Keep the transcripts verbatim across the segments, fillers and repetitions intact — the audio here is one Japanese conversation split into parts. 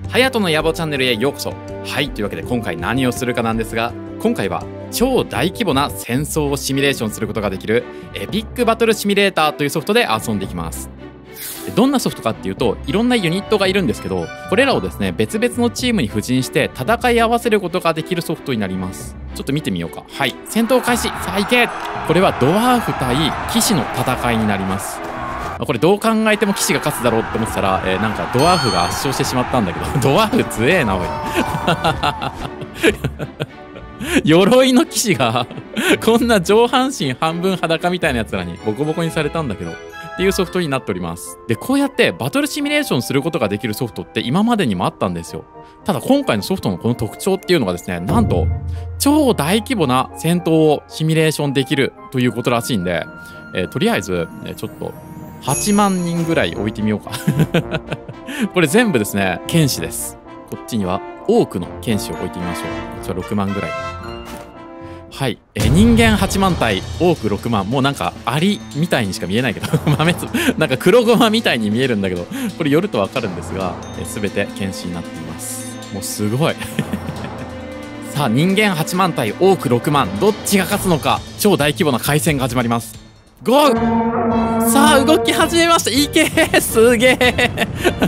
ハヤトの野望チャンネルへようこそ。はい、というわけで今回何をするかなんですが、今回は超大規模な戦争をシミュレーションすることができるエピックバトルシミュレーターというソフトで遊んでいきます。どんなソフトかっていうと、いろんなユニットがいるんですけど、これらをですね別々のチームに布陣して戦い合わせることができるソフトになります。ちょっと見てみようか。はい、戦闘開始。さあ行け。これはドワーフ対騎士の戦いになります。これどう考えても騎士が勝つだろうって思ってたら、えー、なんかドワーフが圧勝してしまったんだけどドワーフ強えなおい鎧の騎士がこんな上半身半分裸みたいなやつらにボコボコにされたんだけどっていうソフトになっております。で、こうやってバトルシミュレーションすることができるソフトって今までにもあったんですよ。ただ今回のソフトのこの特徴っていうのがですね、なんと超大規模な戦闘をシミュレーションできるということらしいんで、えー、とりあえず、えー、ちょっとはちまんにんぐらい置いてみようかこれ全部ですね剣士です。こっちには多くの剣士を置いてみましょう。こっちはろくまんぐらい。はい、えー、人間はちまん対多くろくまん。もうなんかアリみたいにしか見えないけど豆つなんか黒ごまみたいに見えるんだけど、これ寄るとわかるんですが、えー、全て剣士になっています。もうすごいさあ、人間はちまん対多くろくまん、どっちが勝つのか。超大規模な回戦が始まります。ゴー。さあ動き始めました。いけー、すげえ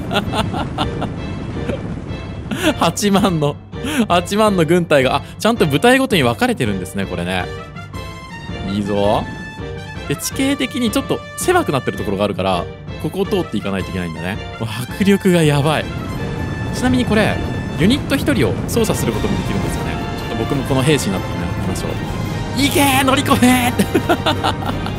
はちまんのはちまんの軍隊が、あ、ちゃんと部隊ごとに分かれてるんですね、これね。いいぞ。で、地形的にちょっと狭くなってるところがあるから、ここを通っていかないといけないんだね。迫力がやばい。ちなみにこれユニットひとりを操作することもできるんですよね。ちょっと僕もこの兵士になってみましょう。いけー、乗り込めー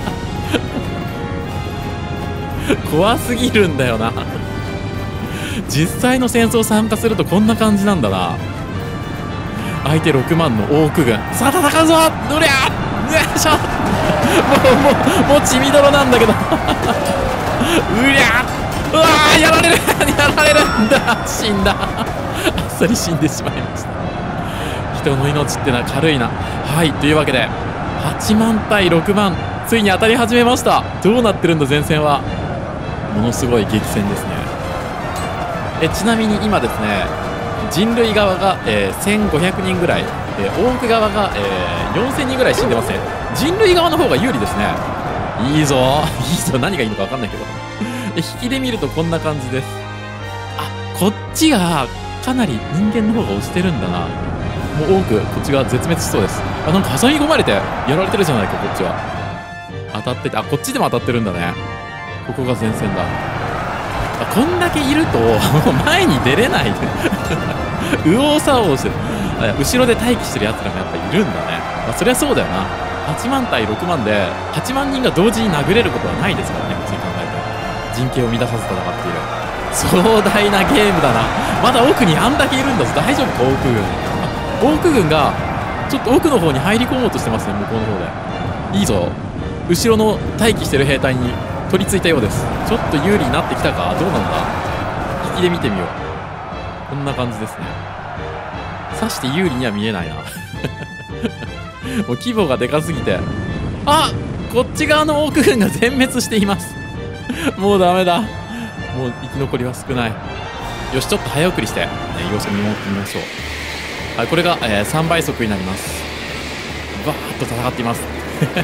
怖すぎるんだよな実際の戦争参加するとこんな感じなんだな。相手ろくまんのオーク軍。さあ戦うぞ。どりゃー、よいしょもうもうもう血みどろなんだけどうりゃー、うわー、やられるやられるんだ。死んだあっさり死んでしまいました。人の命ってのは軽いな。はい、というわけではちまん対ろくまん、ついに当たり始めました。どうなってるんだ前線は。ものすごい激戦ですね。えちなみに今ですね、人類側が、えー、せんごひゃくにんぐらい、えー、オーク側が、えー、よんせんにんぐらい死んでますね。人類側の方が有利ですね。いいぞいいぞ。何がいいのか分かんないけど引きで見るとこんな感じです。あ、こっちがかなり人間の方が押してるんだな。もう多くこっちが絶滅しそうです。あ、なんか挟み込まれてやられてるじゃないか。こっちは当たってて、あ、こっちでも当たってるんだね。ここが前線だ。あ、こんだけいるともう前に出れないで右往左往してる。後ろで待機してるやつらもやっぱいるんだね。まあ、そりゃそうだよな。はちまん対ろくまんではちまんにんが同時に殴れることはないですからね。普通に考えたら人権を乱さず戦っている壮大なゲームだな。まだ奥にあんだけいるんだぞ。大丈夫か、オーク軍。あ、オーク軍がちょっと奥の方に入り込もうとしてますね、向こうの方で。いいぞ。後ろの待機してる兵隊に取り付いたようです。ちょっと有利になってきたか。どうなんだ。引きで見てみよう。こんな感じですね。さして有利には見えないなもう規模がでかすぎて、あ、こっち側のオーク軍が全滅していますもうダメだ。もう生き残りは少ない。よし、ちょっと早送りして、ね、様子を見守ってみましょう。はい、これが、えー、さんばい速になります。バーッと戦っています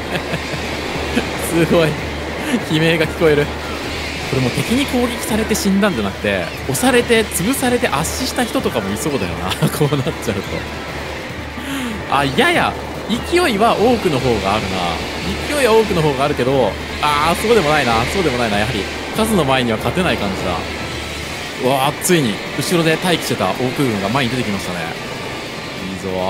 すごい悲鳴が聞こえる。これも敵に攻撃されて死んだんじゃなくて、押されて潰されて圧死した人とかもいそうだよなこうなっちゃうと。あ、やや勢いは多くの方があるな。勢いは多くの方があるけど、ああ、そうでもないな。そうでもないな。やはり数の前には勝てない感じだ。うわあ、ついに後ろで待機してたオーク軍が前に出てきましたね。いいぞ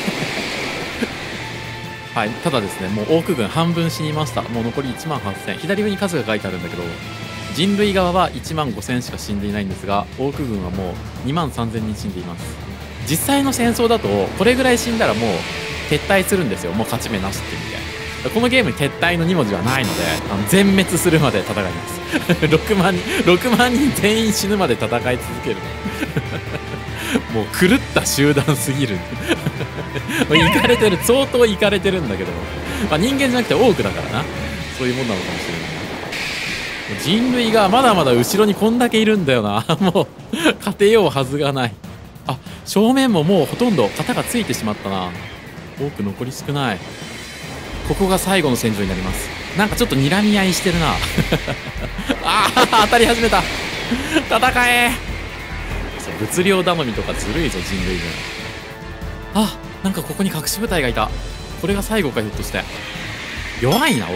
はい、ただですね、もうオーク軍半分死にました。もう残りいちまんはっせん。左上に数が書いてあるんだけど、人類側はいちまんごせんしか死んでいないんですが、オーク軍はもうにまんさんぜんにん死んでいます。実際の戦争だとこれぐらい死んだらもう撤退するんですよ。もう勝ち目なしって意味で。このゲームに撤退のに文字はないので、あの全滅するまで戦いますろくまんにんろくまんにん全員死ぬまで戦い続けるもう狂った集団すぎるいかれてる、相当いかれてるんだけど、まあ、人間じゃなくて多くだからな。そういうもんなのかもしれないな。 人類がまだまだ後ろにこんだけいるんだよな。もう勝てようはずがない。あ、正面ももうほとんど型がついてしまったな。多く残り少ない。ここが最後の戦場になります。なんかちょっと睨み合いしてるな。ああ、当たり始めた。戦え。物量頼みとかずるいぞ、人類軍。あ、なんかここに隠し部隊がいた。これが最後か、ひょっとして。弱いな、多く。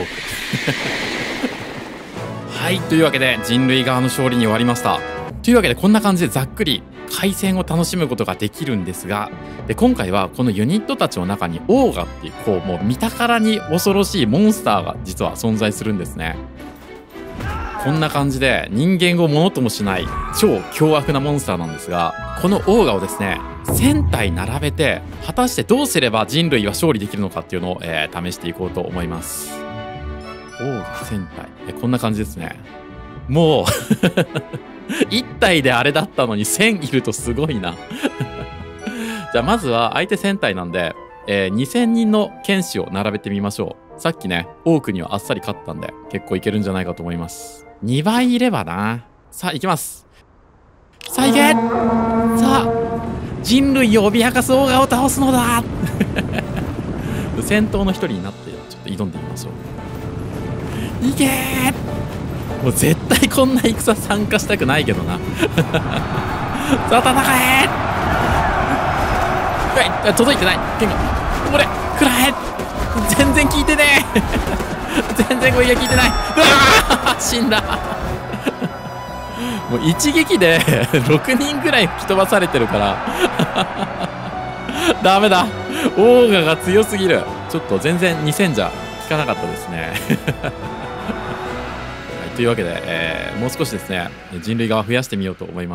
はい、というわけで人類側の勝利に終わりました。というわけでこんな感じでざっくり海戦を楽しむことができるんですが、で今回はこのユニットたちの中にオーガっていう、こうもう見たからに恐ろしいモンスターが実は存在するんですね。こんな感じで人間をものともしない超凶悪なモンスターなんですが、このオーガをですねせん体並べて果たしてどうすれば人類は勝利できるのかっていうのを、えー、試していこうと思います。オーガせん体、えこんな感じですね。もういち体であれだったのにせんいるとすごいな。じゃあまずは相手せん体なんで、えー、にせんにんの剣士を並べてみましょう。さっきね多くにはあっさり勝ったんで結構いけるんじゃないかと思います。にばいいればな。さあ行きます。さあ行け。さあ人類を脅かすオーガを倒すのだ。先頭の一人になってちょっと挑んでみましょう。いけー。もう絶対こんな戦参加したくないけどな。さあ戦えー。はい、届いてない剣が。これ食らえ。全然効いてねえ。全然これが効いてない。うわー死んだ。もう一撃でろくにんぐらい吹き飛ばされてるからダメだ。オーガが強すぎる。ちょっと全然にせんじゃ効かなかったですね。というわけで、えー、もう少しですね人類側増やしてみようと思います。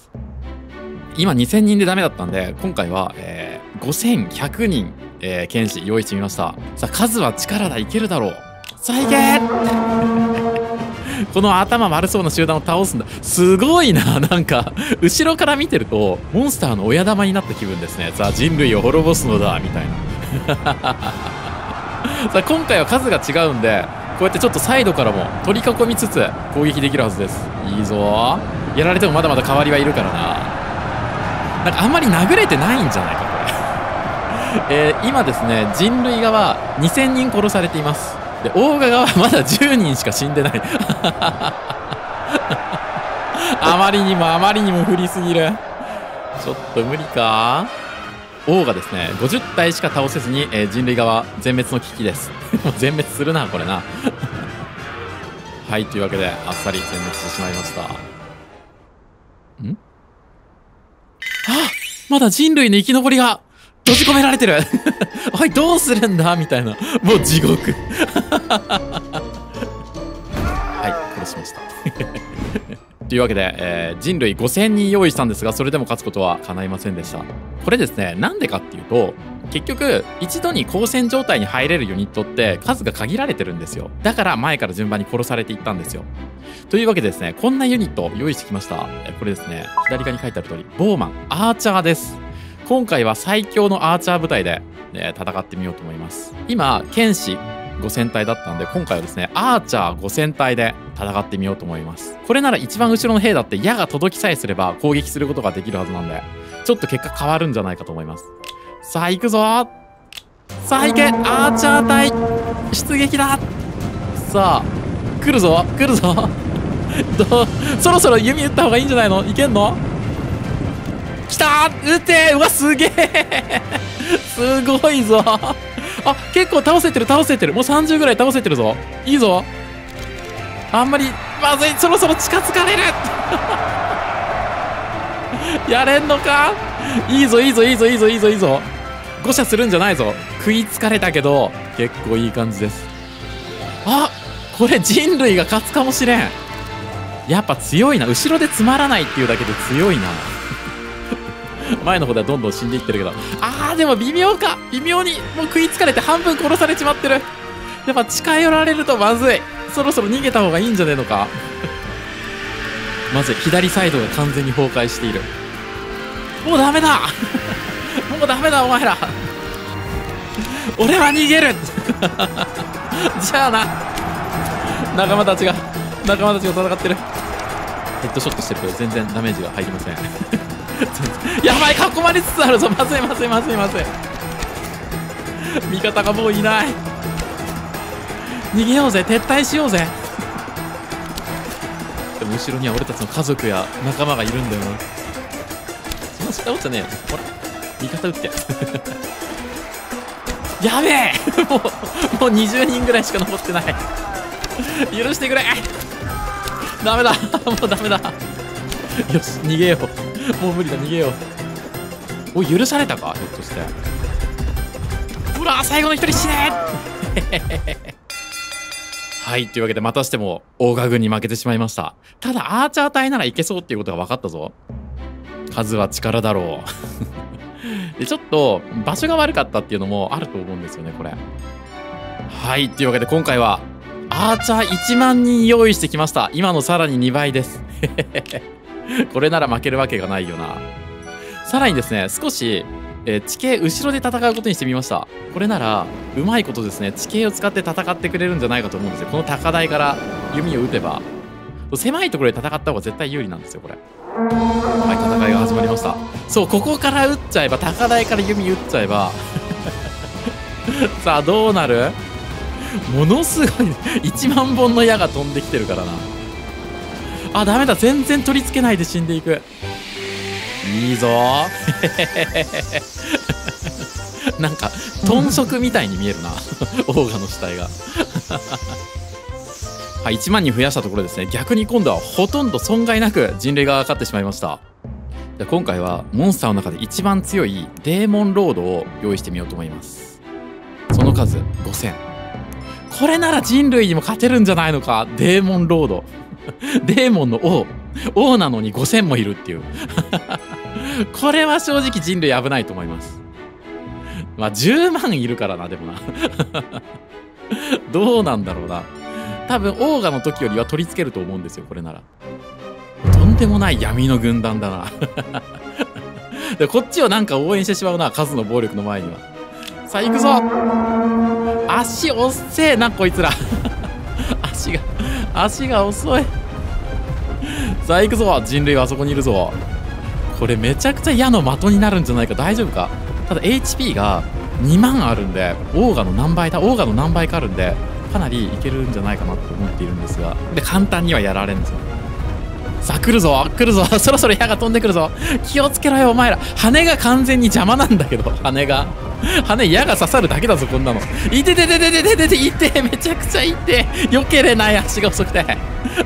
今にせんにんでダメだったんで今回は、えー、ごせんひゃくにん、えー、剣士用意してみました。さあ数は力だいけるだろう。さあいけこの頭悪そうな集団を倒すんだ。すごいな。なんか後ろから見てるとモンスターの親玉になった気分ですね。さあ人類を滅ぼすのだみたいな。さあ今回は数が違うんでこうやってちょっとサイドからも取り囲みつつ攻撃できるはずです。いいぞ。やられてもまだまだ代わりはいるからな。なんかあんまり殴れてないんじゃないかこれ。えー、今ですね人類側にせんにん殺されています。でオーガ側はまだじゅうにんしか死んでない。あまりにもあまりにも不利すぎる。ちょっと無理か。オーガですねごじゅったいしか倒せずに、えー、人類側全滅の危機です。全滅するなこれな。はい、というわけであっさり全滅してしまいました。んあ、まだ人類の生き残りが閉じ込められてる。おいどうするんだみたいな。もう地獄。はい殺しました。というわけで、えー、人類ごせんにん用意したんですがそれでも勝つことは叶いませんでした。これですねなんでかっていうと結局一度に交戦状態に入れるユニットって数が限られてるんですよ。だから前から順番に殺されていったんですよ。というわけでですねこんなユニットを用意してきました。これですね左側に書いてある通りボーマンアーチャーです。今回は最強のアーチャー部隊で、ね、戦ってみようと思います。今剣士ごせん体だったんで今回はですねアーチャーごせん体で戦ってみようと思います。これなら一番後ろの兵だって矢が届きさえすれば攻撃することができるはずなんでちょっと結果変わるんじゃないかと思います。さあ行くぞ。さあ行けアーチャー隊出撃だ。さあ来るぞ来るぞ。どそろそろ弓撃った方がいいんじゃないの。いけんの。来た撃て。うわすげえ。すごいぞ。あ結構倒せてる倒せてる。もうさんじゅうぐらい倒せてるぞ。いいぞ。あんまりまずい。そろそろ近づかれる。やれんのか。いいぞいいぞいいぞいいぞいいぞいいぞ。誤射するんじゃないぞ。食いつかれたけど結構いい感じです。あこれ人類が勝つかもしれん。やっぱ強いな。後ろでつまらないっていうだけで強いな。前の方ではどんどん死んでいってるけどあーでも微妙か。微妙にもう食いつかれて半分殺されちまってる。やっぱ近寄られるとまずい。そろそろ逃げた方がいいんじゃねえのか。まずい。左サイドが完全に崩壊している。もうダメだ。もうダメだお前ら。俺は逃げる。じゃあな仲間たちが仲間たちが戦ってる。ヘッドショットしてるけど全然ダメージが入りません。やばい、囲まれつつあるぞ。まずいまずいまずいまずい。味方がもういない。逃げようぜ、撤退しようぜ。でも後ろには俺たちの家族や仲間がいるんだよな。そんな下落ちゃねえよ。ほら味方撃ってやべえもうもうにじゅうにんぐらいしか残ってない。許してくれ。ダメだもうダメだ。よし逃げよう。もう無理だ、逃げよう。おい、許されたか、ひょっとして。ほら最後の一人死ねはい、というわけでまたしてもオーガ軍に負けてしまいました。ただアーチャー隊ならいけそうっていうことが分かったぞ。数は力だろうでちょっと場所が悪かったっていうのもあると思うんですよね、これ。はい、というわけで今回はアーチャーいちまんにん用意してきました。今のさらににばいですこれなら負けるわけがないよな。さらにですね、少し、えー、地形後ろで戦うことにしてみました。これならうまいことですね、地形を使って戦ってくれるんじゃないかと思うんですよ。この高台から弓を撃てば狭いところで戦った方が絶対有利なんですよ、これ。はい、戦いが始まりました。そう、ここから撃っちゃえば、高台から弓撃っちゃえばさあどうなる。ものすごいいちまんぼんの矢が飛んできてるからな。あ、ダメだ、全然取り付けないで死んでいく。いいぞなんか豚足みたいに見えるなオーガの死体がはい、いちまんにん増やしたところですね、逆に今度はほとんど損害なく人類がかかってしまいました。じゃあ今回はモンスターの中で一番強いデーモンロードを用意してみようと思います。その数ごせん。これなら人類にも勝てるんじゃないのか。デーモンロードデーモンの王王なのにごせんもいるっていうこれは正直人類危ないと思います。まあじゅうまんいるからな。でもなどうなんだろうな。多分オーガの時よりは取り付けると思うんですよ、これなら。とんでもない闇の軍団だなでこっちをなんか応援してしまうな、数の暴力の前には。さあ行くぞ。足おっせえなこいつら足が足が遅い。さあ行くぞ。人類はあそこにいるぞ。これめちゃくちゃ矢の的になるんじゃないか。大丈夫か。ただ エイチピー がにまんあるんで、オーガの何倍だ。オーガの何倍かあるんでかなりいけるんじゃないかなと思っているんですが、で簡単にはやられるんですよ。さあ来るぞ来るぞそろそろ矢が飛んでくるぞ。気をつけろよお前ら。羽が完全に邪魔なんだけど、羽が羽矢が刺さるだけだぞこんなの。いてててててててていて、めちゃくちゃいて、よけれない。足が遅くて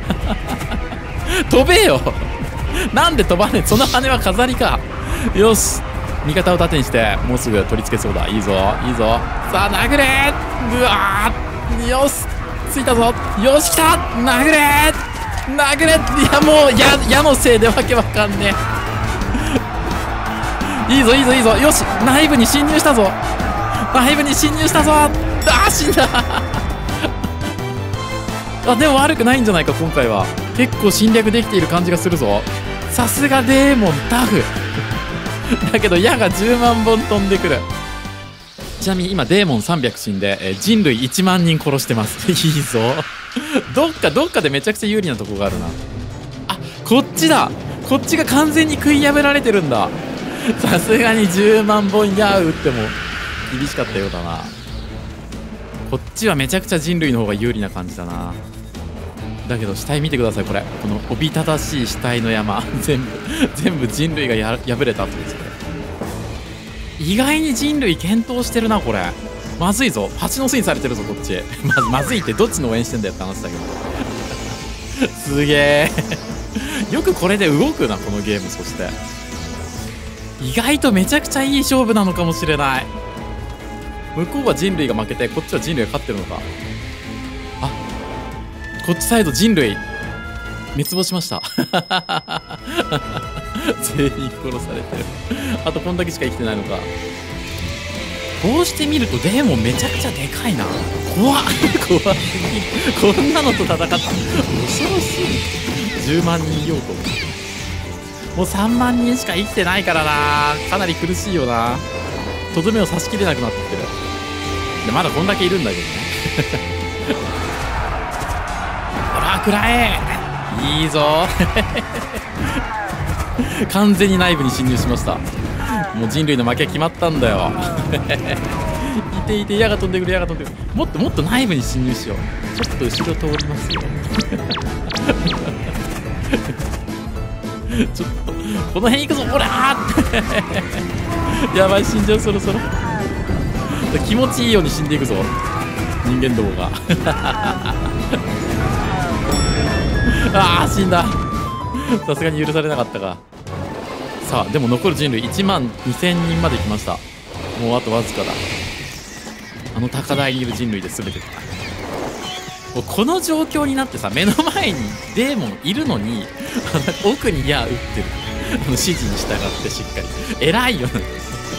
飛べよなんで飛ばねえ。その羽は飾りか。よし、味方を盾にしてもうすぐ取り付けそうだ。いいぞいいぞ。さあ殴れ。うわー、よしついたぞ。よし来た。殴れ殴れ。いやもう矢矢のせいでわけわかんねえ。いいぞいいぞいいぞ。よし内部に侵入したぞ。内部に侵入したぞ。あー死んだあでも悪くないんじゃないか。今回は結構侵略できている感じがするぞ。さすがデーモンタフだけど矢がじゅうまんぼん飛んでくる。ちなみに今デーモンさんびゃく死んで、えー、人類いちまんにん殺してますいいぞどっかどっかでめちゃくちゃ有利なとこがあるな。あ、こっちだ。こっちが完全に食い破られてるんだ。さすがにじゅうまんぼん矢打っても厳しかったようだな。こっちはめちゃくちゃ人類の方が有利な感じだな。だけど死体見てください。これこのおびただしい死体の山全部全部人類がや破れた後です。これ意外に人類検討してるな。これまずいぞ。蜂の巣にされてるぞこっちま, まずいってどっちの応援してんだよって話だけどすげえよくこれで動くなこのゲーム。そして意外とめちゃくちゃいい勝負なのかもしれない。向こうは人類が負けてこっちは人類が勝ってるのか。あ、こっちサイド人類滅亡しました全員殺されてるあとこんだけしか生きてないのか。こうして見るとデーモンめちゃくちゃでかいな。怖っ怖すぎ。こんなのと戦った恐ろしい。じゅうまんにん用途。もうさんまんにんしか生きてないからな。かなり苦しいよな。とどめを刺しきれなくなってきてる。でまだこんだけいるんだけどねほら来食らえ。いいぞ完全に内部に侵入しました。もう人類の負け決まったんだよいていて、矢が飛んでくる、矢が飛んでくる。もっともっと内部に侵入しよう。ちょっと後ろ通りますよちょっとこの辺行くぞ、ほらーやばい、死んじゃう、そろそろ気持ちいいように死んでいくぞ、人間どもがあー死んだ。さすがに許されなかったか。さあでも残る人類いちまんにせんにんまで来ました。もうあとわずかだ。あの高台にいる人類で全てだ。もうこの状況になってさ、目の前にデーモンいるのに奥に矢打ってるあの指示に従ってしっかり偉いよね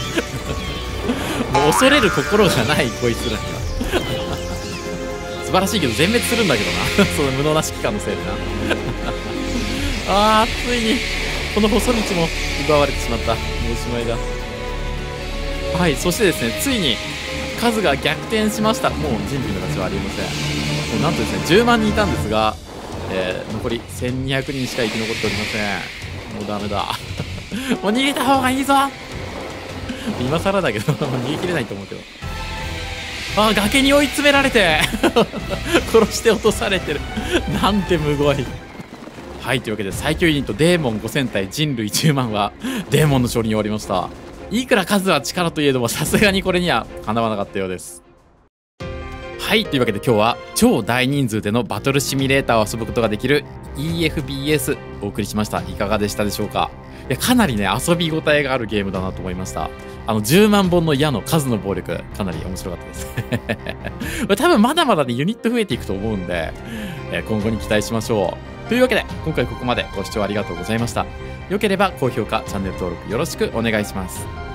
もう恐れる心がないこいつらには素晴らしいけど全滅するんだけどなその無能な指揮官のせいでなあーついにこの細道も奪われてしまった。もうおしまいだ。はい、そしてですね、ついに数が逆転しました。もう人類の勝ちはありません。もうなんとですねじゅうまんにんいたんですが、えー、残りせんにひゃくにんしか生き残っておりません。もうダメだもう逃げた方がいいぞ今更だけど逃げきれないと思うけど、あー崖に追い詰められて殺して落とされてるなんてむごい。はい、というわけで最強ユニットデーモンごせん対人類じゅうまんはデーモンの勝利に終わりました。いくら数は力といえどもさすがにこれにはかなわなかったようです。はい、というわけで今日は超大人数でのバトルシミュレーターを遊ぶことができる イーエフビーエス お送りしました。いかがでしたでしょうか。いやかなりね遊び応えがあるゲームだなと思いました。あのじゅうまんぼんの矢の数の暴力かなり面白かったです多分まだまだねユニット増えていくと思うんで、え今後に期待しましょう。というわけで今回ここまでご視聴ありがとうございました。良ければ高評価チャンネル登録よろしくお願いします。